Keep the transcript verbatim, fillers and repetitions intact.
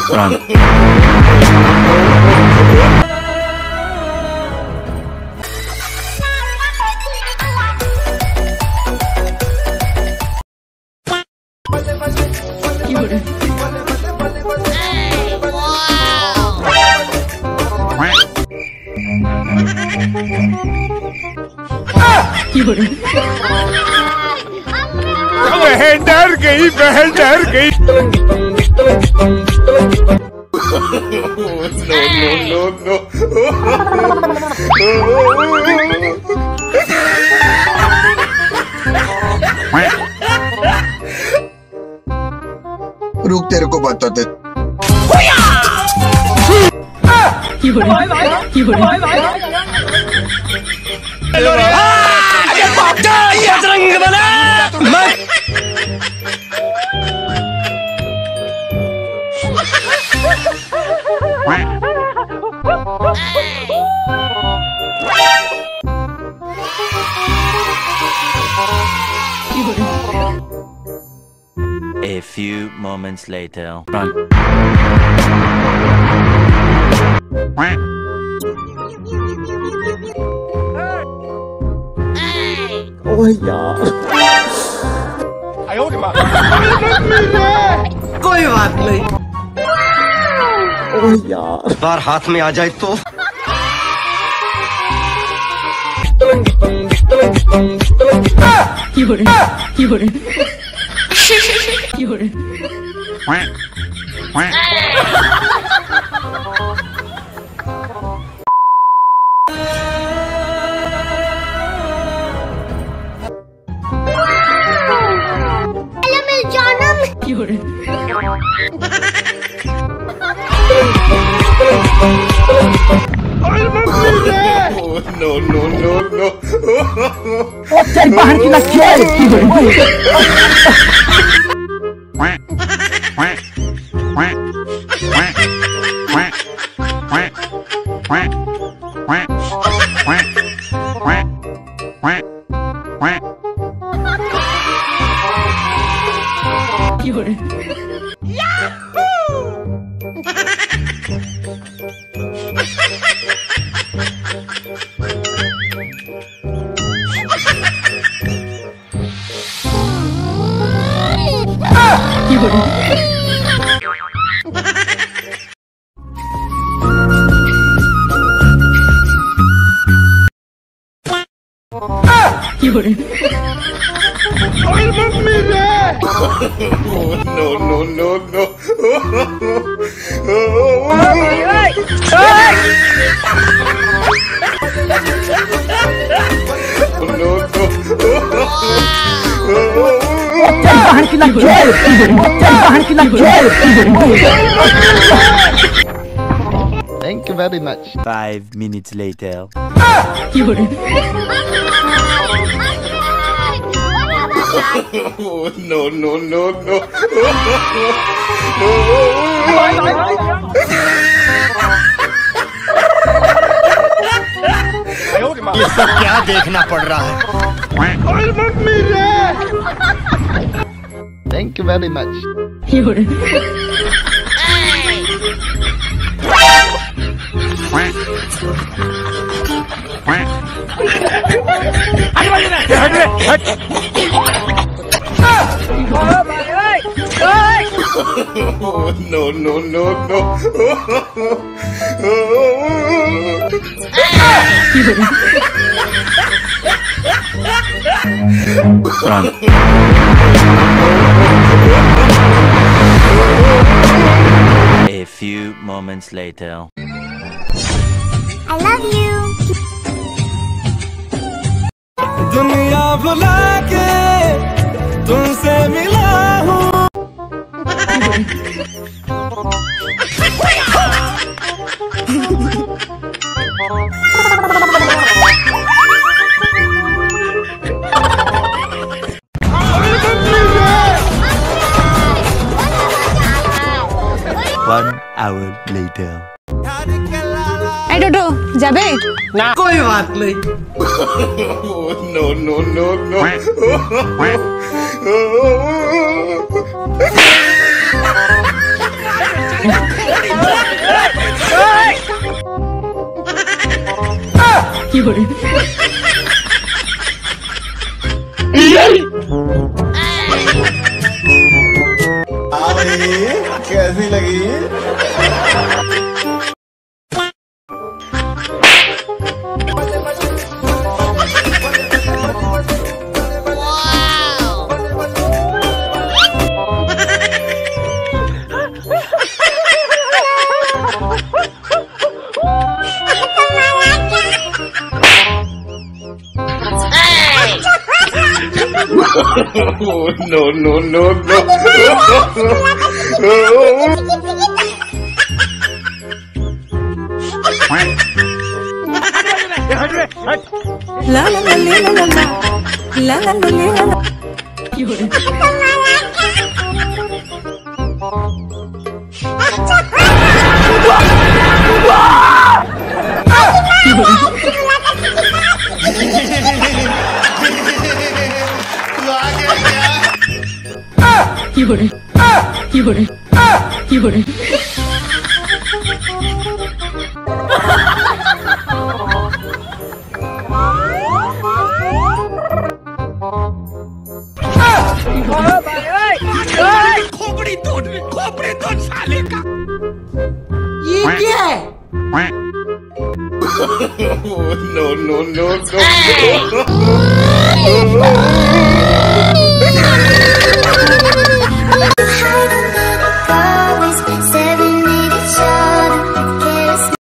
बहन डर गई, बहन डर गई। नो नो नो रुक, तेरे को बताते। A few moments later. Run. ओह यार, कोई बात नहीं। ओह यार, बार हाथ में आ जाए तो नो नो नो नो चल बाहर की ना खेल। नो नो नो नो बाहर की ना खेल, बाहर की ना खेल। Thank you very much. Five minutes later. No no no no ये सब क्या देखना पड़ रहा है? Thank you very much. No no no no Run. A few moments later. I love you. दुनिया भुला के तुमसे मिला हूँ। One hour later. এই ডোডো যাবে ना कोई बात नहीं। no no no no कैसी लगी? Oh, no, no, no, no. La la la la la la la la la la la. खोपड़ी तोड़ खोपड़ी तोड़ साले का। ये क्या है? Oh, no, no, no, no.